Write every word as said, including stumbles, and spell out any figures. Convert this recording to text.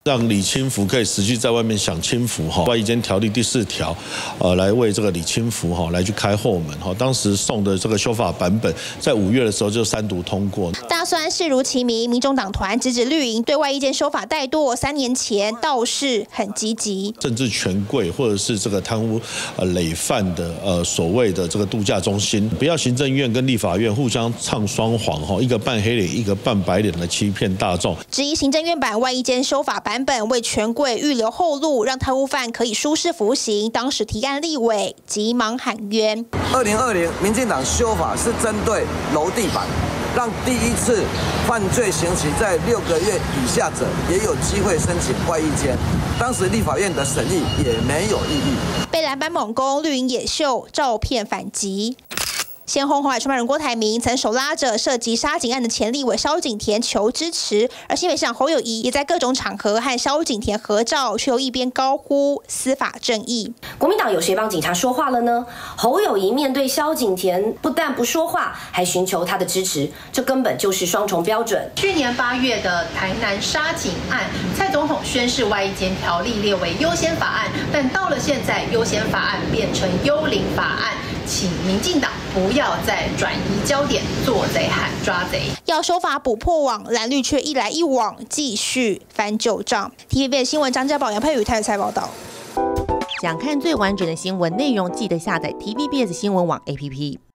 让李清福可以实际在外面享清福哈。外衣间条例第四条，呃，来为这个李清福哈来去开后门哈。当时送的这个修法版本，在五月的时候就三读通过。 大算视如其名，民众党团直指绿营对外衣间修法怠惰，三年前倒是很积极。政治权贵或者是这个贪污呃累犯的呃所谓的这个度假中心，不要行政院跟立法院互相唱双簧哈，一个扮黑脸，一个扮白脸的欺骗大众。 质疑行政院版外衣间修法版。 版本为权贵预留后路，让贪污犯可以舒适服刑。当时提案立委急忙喊冤。 二零二零民进党修法是针对楼地板，让第一次犯罪刑期在六个月以下者也有机会申请外衣间。当时立法院的审议也没有异议。 被蓝白猛攻，绿营也秀照片反击。 先轰红海创办人郭台铭曾手拉着涉及杀警案的前立委萧景田求支持，而新北市长侯友宜也在各种场合和萧景田合照，却又一边高呼司法正义。 国民党有谁帮警察说话了呢？侯友宜面对萧景田，不但不说话，还寻求他的支持，这根本就是双重标准。 去年八月的台南杀警案，蔡总统宣示外衣间条例列为优先法案，但到了现在，优先法案变成幽灵法案。 请民进党不要再转移焦点，做贼喊抓贼， 要修法补破网，蓝绿却一来一往，继续翻旧账。T V B S 新闻张家宝、杨佩宇台北报道。 想看最完整的新闻内容，记得下载 T V B S 新闻网 A P P。